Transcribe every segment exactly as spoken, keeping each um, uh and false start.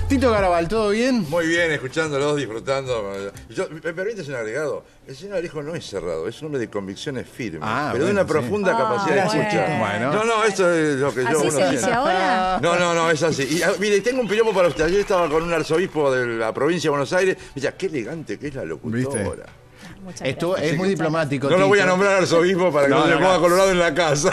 Tito Garabal, ¿todo bien? Muy bien, escuchándolos, disfrutando. Yo, ¿me permites un agregado? El señor Alejo no es cerrado, es un hombre de convicciones firmes, ah, pero bueno, de una profunda sí. capacidad Ah, de escucha. bueno. No, no, eso es lo que yo... ¿Así uno se dice siente. ahora? No, no, no, es así. Y, ah, mire, tengo un piropo para usted. Ayer estaba con un arzobispo de la provincia de Buenos Aires. Me decía, qué elegante que es la locutora. ¿Viste? Muchas Esto gracias. es muy diplomático. No lo voy a Tito. nombrar arzobispo para que no, No, se no, ponga no. colorado en la casa.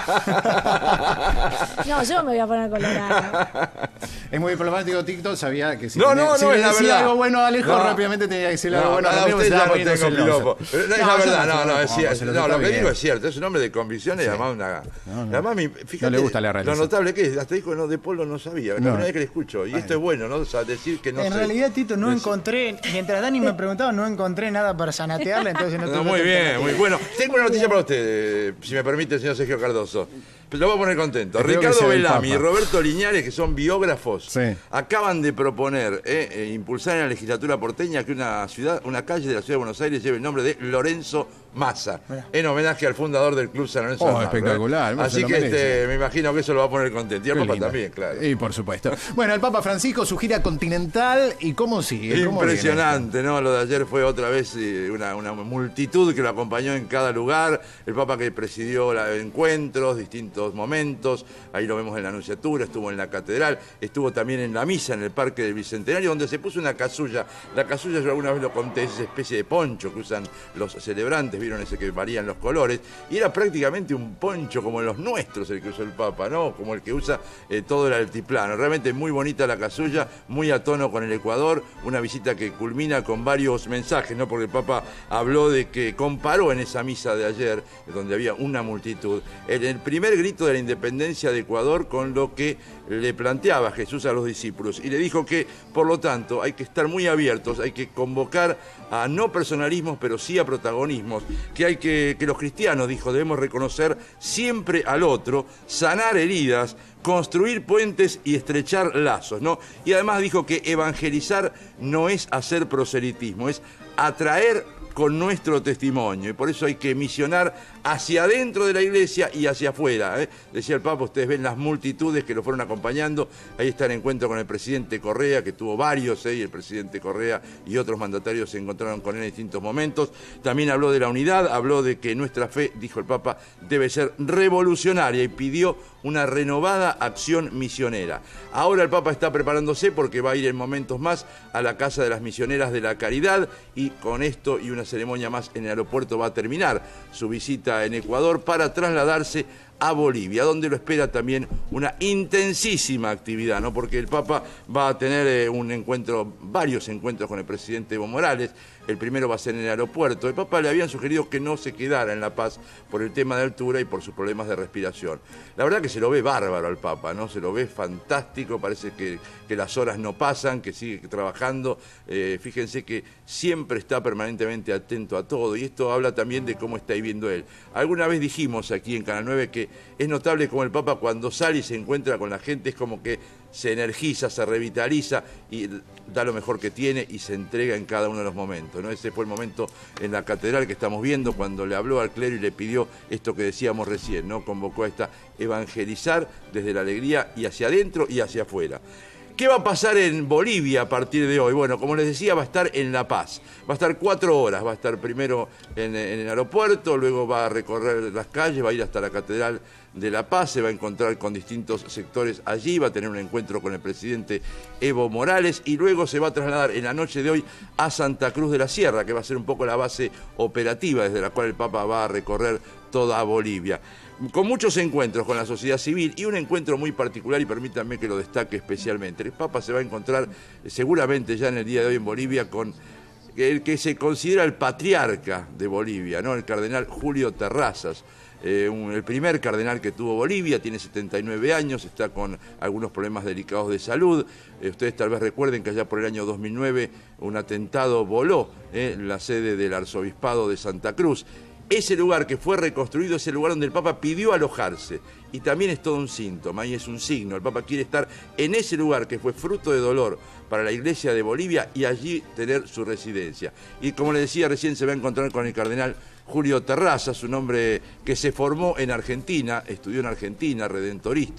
No, yo me voy a poner colorado. Es muy diplomático, Tito. Sabía que si, No, tenía- no, si no, le es la decía verdad. algo bueno a Alejo, No. rápidamente tenía que decirle algo No, bueno a a Ramiro. usted se ya estaba no poniendo tengo celoso. piropo. Pero no, es No, la yo verdad, no no, tengo- no, es no, cierto. se lo No, trata lo que bien. digo es cierto. Es un hombre de convicciones y además una... No, no. Además, mi- fíjate, No le gusta la lo realeza. notable que es, hasta dijo, no, de Polo no sabía. La No. primera vez que le escucho. Y esto es bueno, ¿no? O sea, decir que no En sé. realidad, Tito, no Decir- encontré, mientras Dani me preguntaba, no encontré nada para sanatearle, entonces no No, tuve muy otra bien, alternativa. muy bueno. Tengo una noticia para usted, eh, si me permite, señor Sergio Cardoso. Lo voy a poner contento. Espero que Ricardo sea el Bellamy y Papa. Roberto Liñares, que son biógrafos, Sí. acaban de proponer eh, eh, impulsar en la legislatura porteña que una ciudad, una calle de la ciudad de Buenos Aires lleve el nombre de Lorenzo Massa, Mirá. en homenaje al fundador del Club San Lorenzo. Oh, de Almagro, espectacular, ¿eh? bueno, se Así lo que merece. este, me imagino que eso lo va a poner contento. Y el Qué Papa lindo. también, claro. Y por supuesto. Bueno, el Papa Francisco, su gira continental, ¿y cómo sigue? ¿Cómo viene Impresionante, ¿no? Lo de ayer fue otra vez eh, una, una multitud que lo acompañó en cada lugar. El Papa que presidió la, encuentros, distintos momentos. Ahí lo vemos en la Anunciatura, estuvo en la Catedral, estuvo también en la misa en el Parque del Bicentenario, donde se puso una casulla. La casulla, yo alguna vez lo conté, es esa especie de poncho que usan los celebrantes, vieron ese que varían los colores. Y era prácticamente un poncho como los nuestros el que usó el Papa, ¿no? Como el que usa eh, todo el altiplano. Realmente muy bonita la casulla, muy a tono con el Ecuador, una visita que culmina con varios mensajes, ¿no? Porque el Papa habló de que comparó en esa misa de ayer, donde había una multitud, en el primer grito de la independencia de Ecuador con lo que le planteaba Jesús a los discípulos. Y le dijo que, por lo tanto, hay que estar muy abiertos, hay que convocar a no personalismos, pero sí a protagonismos, que hay que, que los cristianos, dijo, debemos reconocer siempre al otro, sanar heridas, construir puentes y estrechar lazos, ¿no? Y además dijo que evangelizar no es hacer proselitismo, es atraer con nuestro testimonio, y por eso hay que misionar hacia adentro de la iglesia y hacia afuera, ¿eh? Decía el Papa, ustedes ven las multitudes que lo fueron acompañando. Ahí está el encuentro con el presidente Correa, que tuvo varios, ¿eh? Y el presidente Correa y otros mandatarios se encontraron con él en distintos momentos. También habló de la unidad, habló de que nuestra fe, dijo el Papa, debe ser revolucionaria, y pidió una renovada acción misionera. Ahora el Papa está preparándose porque va a ir en momentos más a la Casa de las Misioneras de la Caridad, y con esto y una ceremonia más en el aeropuerto va a terminar su visita en Ecuador para trasladarse a Bolivia, donde lo espera también una intensísima actividad, ¿no? Porque el Papa va a tener eh, un encuentro, varios encuentros con el presidente Evo Morales. El primero va a ser en el aeropuerto. El Papa le habían sugerido que no se quedara en La Paz por el tema de altura y por sus problemas de respiración. La verdad que se lo ve bárbaro al Papa, ¿no? Se lo ve fantástico, parece que, que las horas no pasan, que sigue trabajando. Eh, fíjense que siempre está permanentemente atento a todo, y esto habla también de cómo está viviendo él. Alguna vez dijimos aquí en Canal nueve que es notable como el Papa, cuando sale y se encuentra con la gente, es como que se energiza, se revitaliza y da lo mejor que tiene y se entrega en cada uno de los momentos, ¿no? Ese fue el momento en la catedral que estamos viendo, cuando le habló al clero y le pidió esto que decíamos recién, ¿no? Convocó a esta evangelizar desde la alegría y hacia adentro y hacia afuera. ¿Qué va a pasar en Bolivia a partir de hoy? Bueno, como les decía, va a estar en La Paz. Va a estar cuatro horas. Va a estar primero en, en el aeropuerto, luego va a recorrer las calles, va a ir hasta la Catedral de La Paz, se va a encontrar con distintos sectores allí, va a tener un encuentro con el presidente Evo Morales, y luego se va a trasladar en la noche de hoy a Santa Cruz de la Sierra, que va a ser un poco la base operativa desde la cual el Papa va a recorrer toda Bolivia, con muchos encuentros con la sociedad civil y un encuentro muy particular, y permítanme que lo destaque especialmente. El Papa se va a encontrar eh, seguramente ya en el día de hoy en Bolivia con el que se considera el patriarca de Bolivia, ¿no? El cardenal Julio Terrazas. Eh, un, el primer cardenal que tuvo Bolivia, tiene setenta y nueve años, está con algunos problemas delicados de salud. Eh, ustedes tal vez recuerden que allá por el año dos mil nueve un atentado voló eh, la sede del arzobispado de Santa Cruz. Ese lugar que fue reconstruido es el lugar donde el Papa pidió alojarse, y también es todo un síntoma y es un signo. El Papa quiere estar en ese lugar que fue fruto de dolor para la Iglesia de Bolivia y allí tener su residencia. Y como les decía recién, se va a encontrar con el cardenal Julio Terrazas, un hombre que se formó en Argentina, estudió en Argentina, redentorista,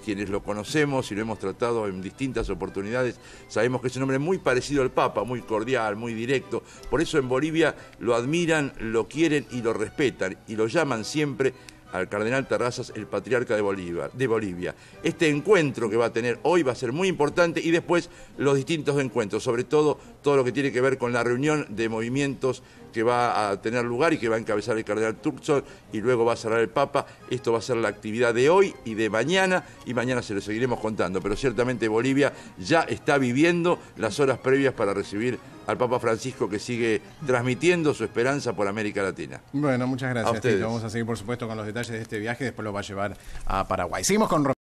quienes lo conocemos y lo hemos tratado en distintas oportunidades, sabemos que es un hombre muy parecido al Papa, muy cordial, muy directo. Por eso en Bolivia lo admiran, lo quieren y lo respetan, y lo llaman siempre al cardenal Terrazas el patriarca de Bolivia, de Bolivia. Este encuentro que va a tener hoy va a ser muy importante, y después los distintos encuentros, sobre todo todo lo que tiene que ver con la reunión de movimientos que va a tener lugar y que va a encabezar el cardenal Turkson, y luego va a cerrar el Papa. Esto va a ser la actividad de hoy y de mañana, y mañana se lo seguiremos contando, pero ciertamente Bolivia ya está viviendo las horas previas para recibir al Papa Francisco, que sigue transmitiendo su esperanza por América Latina. Bueno, muchas A gracias, ustedes. Tito. Vamos a seguir, por supuesto, con los detalles de este viaje, después lo va a llevar a Paraguay. Seguimos con